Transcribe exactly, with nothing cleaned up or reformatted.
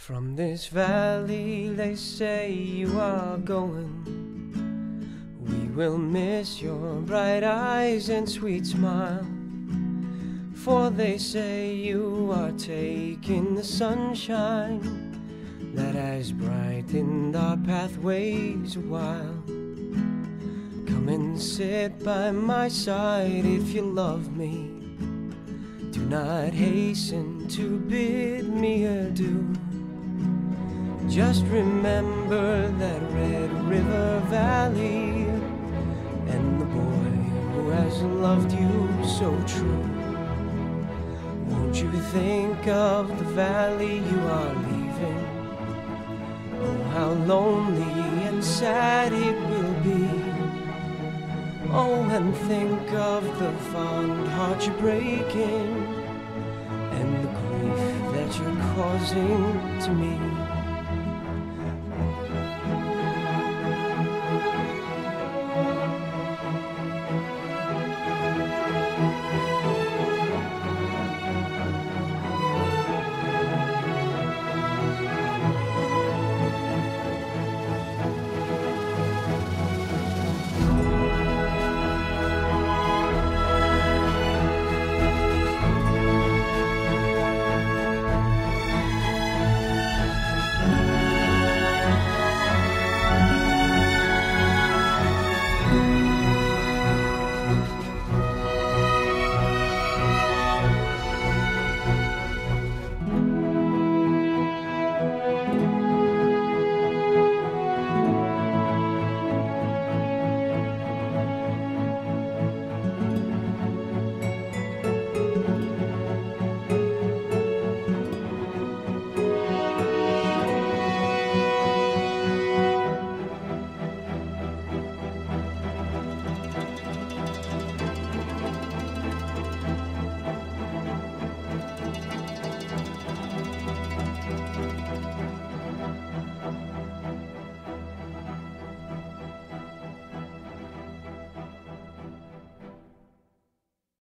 From this valley they say you are going. We will miss your bright eyes and sweet smile, for they say you are taking the sunshine that has brightened our pathways a while. Come and sit by my side if you love me. Do not hasten to bid me adieu. Just remember that Red River Valley and the boy who has loved you so true. Won't you think of the valley you are leaving? Oh, how lonely and sad it will be. Oh, and think of the fond heart you're breaking and the grief that you're causing to me.